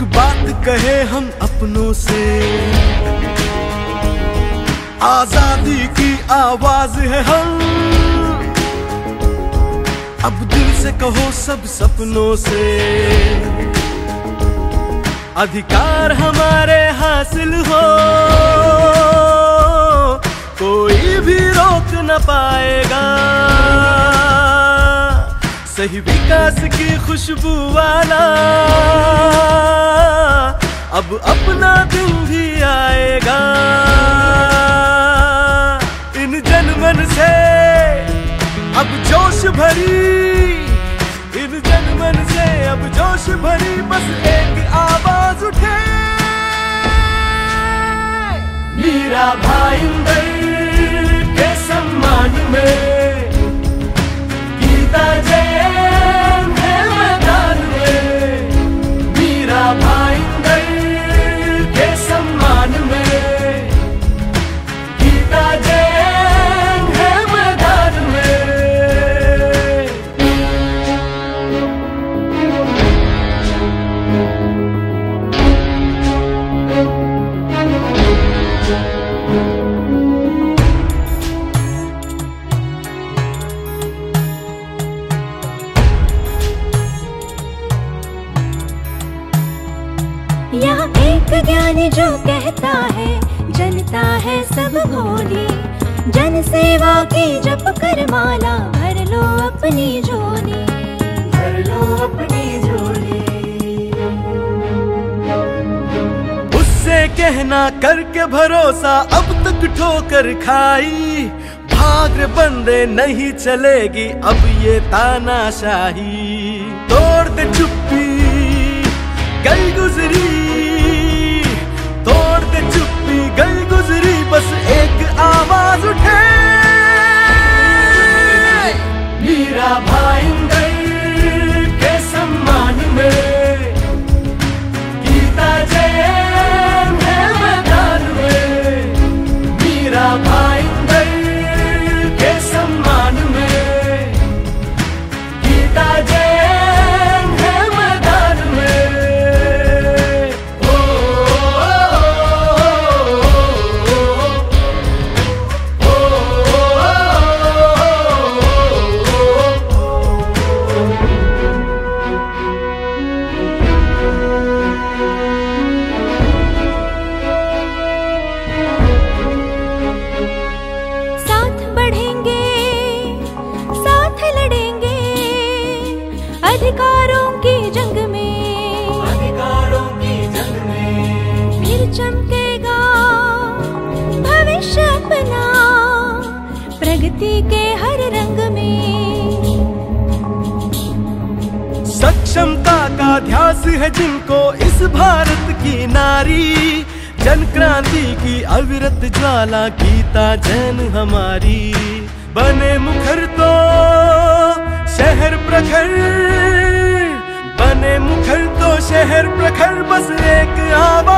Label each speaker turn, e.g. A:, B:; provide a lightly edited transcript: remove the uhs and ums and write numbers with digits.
A: बात कहे हम अपनों से, आजादी की आवाज है हम। अब दिल से कहो सब सपनों से, अधिकार हमारे हासिल हो, कोई भी रोक न पाएगा। सही विकास की खुशबू वाला अब अपना दिन भी आएगा। इन जनमन से अब जोश भरी, इन जनमन से अब जोश भरी, बस एक आवाज उठे। मीरा भाईंदर के सम्मान में गीता जैन है मैदान में। मीरा भाईंदर के सम्मान में गीता जैन है मैदान में।
B: यहाँ एक ज्ञानी जो कहता है जनता है सब भोली, जन सेवा की जप कर माला, भर लो अपनी झोली, भर लो अपनी झोली।
A: उससे कहना करके भरोसा अब तक ठोकर खाई, भाग रे बंदे नहीं चलेगी अब ये तानाशाही। तोड़ दे चुप्पी गई गुजरी, तोड़ दे चुप्पी गई गुजरी, बस एक आवाज उठे। मीरा भाईंदर के सम्मान में गीता जैन है मैदान में। मीरा भाईंदर के सम्मान में गीता जैन है मैदान में।
B: अधिकारों की जंग में, अधिकारों की जंग में फिर चमकेगा भविष्य अपना, प्रगति के हर रंग में।
A: सक्षमता का ध्यास है जिनको इस भारत की नारी, जन क्रांति की अविरत ज्वाला गीता जैन हमारी। बने मुखर तो शहर प्रखर, बने मुखर तो शहर प्रखर, बस एक आवाज